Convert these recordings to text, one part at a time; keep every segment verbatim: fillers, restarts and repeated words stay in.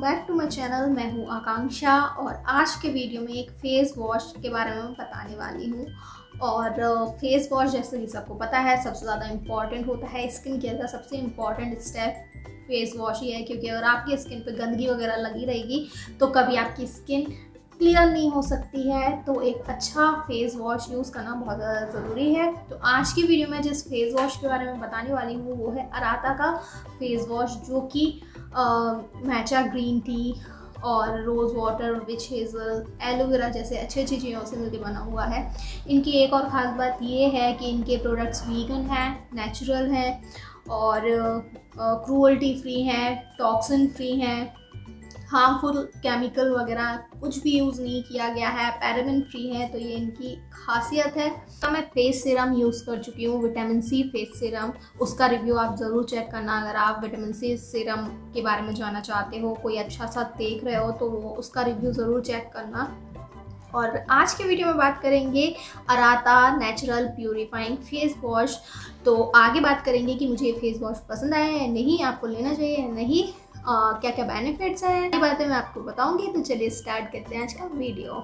Back to my channel. मैं हूँ आकांक्षा और आज के वीडियो में एक फेस वॉश के बारे में बताने वाली हूँ। और फेस वॉश जैसे कि सबको पता है सबसे ज़्यादा इम्पॉर्टेंट होता है स्किन केयर का। सबसे इम्पॉर्टेंट स्टेप फेस वॉश ही है, क्योंकि अगर आपकी स्किन पे गंदगी वगैरह लगी रहेगी तो कभी आपकी स्किन क्लियर नहीं हो सकती है। तो एक अच्छा फेस वॉश यूज़ करना बहुत ज़्यादा ज़रूरी है। तो आज की वीडियो में जिस फेस वॉश के बारे में बताने वाली हूँ वो है अराता का फेस वॉश, जो कि मैचा ग्रीन टी और rose water, witch hazel, aloe vera जैसे अच्छी अच्छी चीज़ों से मिलकर बना हुआ है। इनकी एक और ख़ास बात ये है कि इनके प्रोडक्ट्स वीगन हैं, नेचुरल हैं और क्रूअल्टी फ्री हैं, टॉक्सिन फ्री हैं, हार्मफुल केमिकल वगैरह कुछ भी यूज़ नहीं किया गया है, पैराबेन फ्री है। तो ये इनकी खासियत है। तो मैं फेस सीरम यूज़ कर चुकी हूँ, विटामिन सी फेस सीरम। उसका रिव्यू आप ज़रूर चेक करना अगर आप विटामिन सी सीरम के बारे में जानना चाहते हो, कोई अच्छा सा देख रहे हो तो वो उसका रिव्यू ज़रूर चेक करना। और आज के वीडियो में बात करेंगे Arata natural purifying face wash. तो आगे बात करेंगे कि मुझे ये फेस वॉश पसंद आया है नहीं, आपको लेना चाहिए या नहीं, Uh, क्या क्या बेनिफिट्स हैं, ये बातें मैं आपको बताऊंगी। तो चलिए स्टार्ट करते हैं आज का वीडियो।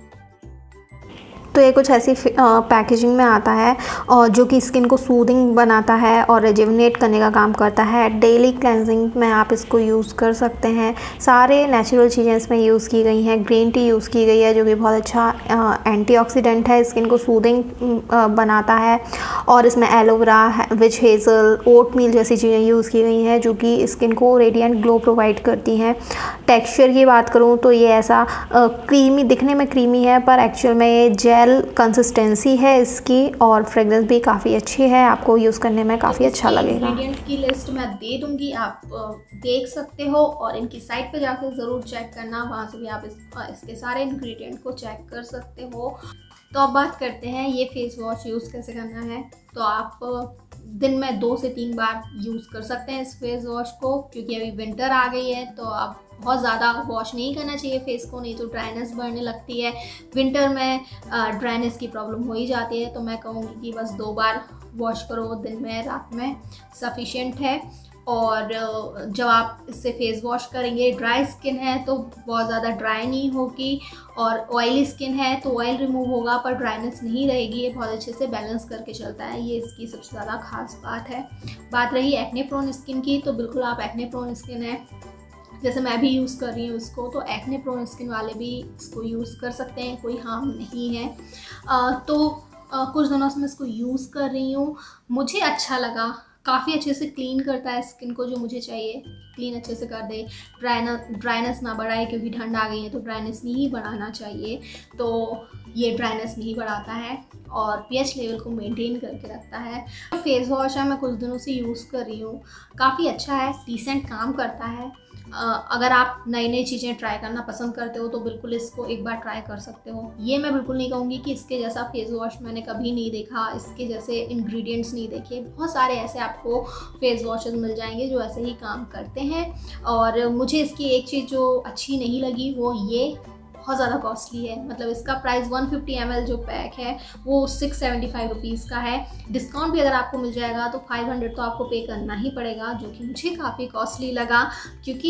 तो ये कुछ ऐसी पैकेजिंग में आता है और जो कि स्किन को सूदिंग बनाता है और रेजिवनेट करने का काम करता है। डेली क्लेंजिंग में आप इसको यूज़ कर सकते हैं। सारे नेचुरल चीज़ें इसमें यूज़ की गई हैं। ग्रीन टी यूज़ की गई है जो कि बहुत अच्छा एंटीऑक्सीडेंट है, स्किन को सूदिंग बनाता है। और इसमें एलोवेरा, विच हेज़ल, ओट मील जैसी चीज़ें यूज़ की गई हैं जो कि स्किन को रेडिएंट ग्लो प्रोवाइड करती हैं। टेक्सचर की बात करूँ तो ये ऐसा क्रीमी, दिखने में क्रीमी है पर एक्चुअल में ये जेल कंसिस्टेंसी है इसकी, और फ्रेग्रेंस भी काफ़ी अच्छी है, आपको यूज़ करने में काफ़ी अच्छा लगेगा। इंग्रेडिएंट की लिस्ट मैं दे दूंगी, आप देख सकते हो और इनकी साइट पे जाकर ज़रूर चेक करना, वहाँ से भी आप इस, इसके सारे इंग्रेडिएंट को चेक कर सकते हो। तो अब बात करते हैं ये फेस वॉश यूज़ कैसे करना है। तो आप दिन में दो से तीन बार यूज़ कर सकते हैं इस फेस वॉश को, क्योंकि अभी विंटर आ गई है तो आप बहुत ज़्यादा वॉश नहीं करना चाहिए फेस को, नहीं तो ड्राइनेस बढ़ने लगती है। विंटर में ड्राइनेस की प्रॉब्लम हो ही जाती है। तो मैं कहूँगी कि बस दो बार वॉश करो दिन में, रात में, सफिशिएंट है। और जब आप इससे फेस वॉश करेंगे, ड्राई स्किन है तो बहुत ज़्यादा ड्राई नहीं होगी, और ऑयली स्किन है तो ऑयल रिमूव होगा पर ड्राइनेस नहीं रहेगी। ये बहुत अच्छे से बैलेंस करके चलता है, ये इसकी सबसे ज़्यादा खास बात है। बात रही एक्ने प्रोन स्किन की, तो बिल्कुल आप एक्ने प्रोन स्किन है जैसे मैं भी यूज़ कर रही हूँ इसको, तो एक्ने प्रोन स्किन वाले भी इसको यूज़ कर सकते हैं, कोई हार्म नहीं है। आ, तो आ, कुछ दिनों से मैं इसको यूज़ कर रही हूँ, मुझे अच्छा लगा। काफ़ी अच्छे से क्लीन करता है स्किन को, जो मुझे चाहिए क्लीन अच्छे से कर दे, ड्राइनेस ड्राइनेस ना बढ़ाए, क्योंकि ठंड आ गई है तो ड्राइनेस नहीं बढ़ाना चाहिए। तो ये ड्राइनेस नहीं बढ़ाता है और पीएच लेवल को मेंटेन करके रखता है। फेस वॉश है, मैं कुछ दिनों से यूज़ कर रही हूँ, काफ़ी अच्छा है, डिसेंट काम करता है। अगर आप नई नई चीज़ें ट्राई करना पसंद करते हो तो बिल्कुल इसको एक बार ट्राई कर सकते हो। ये मैं बिल्कुल नहीं कहूँगी कि इसके जैसा फेस वॉश मैंने कभी नहीं देखा, इसके जैसे इंग्रेडिएंट्स नहीं देखे। बहुत सारे ऐसे आपको फेस वॉशेस मिल जाएंगे जो ऐसे ही काम करते हैं। और मुझे इसकी एक चीज़ जो अच्छी नहीं लगी वो ये बहुत ज़्यादा कॉस्टली है। मतलब इसका प्राइस वन फिफ्टी एम एल जो पैक है वो सिक्स सेवेंटी फाइव रुपीज़ का है। डिस्काउंट भी अगर आपको मिल जाएगा तो फाइव हंड्रेड तो आपको पे करना ही पड़ेगा, जो कि मुझे काफ़ी कॉस्टली लगा। क्योंकि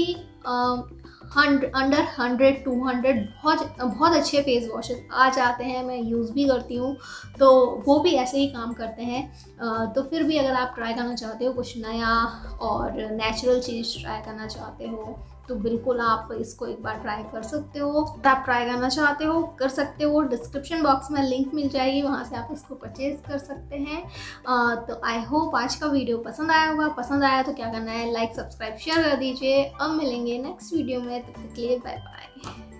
अंडर हंड्रेड टू हंड्रेड बहुत बहुत अच्छे फेस वॉशेस आ जाते हैं, मैं यूज़ भी करती हूँ, तो वो भी ऐसे ही काम करते हैं। तो फिर भी अगर आप ट्राई करना चाहते हो कुछ नया और नेचुरल चीज़ ट्राई करना चाहते हो तो बिल्कुल आप इसको एक बार ट्राई कर सकते हो। तो आप ट्राई करना चाहते हो कर सकते हो, डिस्क्रिप्शन बॉक्स में लिंक मिल जाएगी, वहाँ से आप इसको परचेज कर सकते हैं। आ, तो आई होप आज का वीडियो पसंद आया होगा। पसंद आया तो क्या करना है, लाइक, सब्सक्राइब, शेयर कर दीजिए। अब मिलेंगे नेक्स्ट वीडियो में, तब तक के लिए बाय बाय।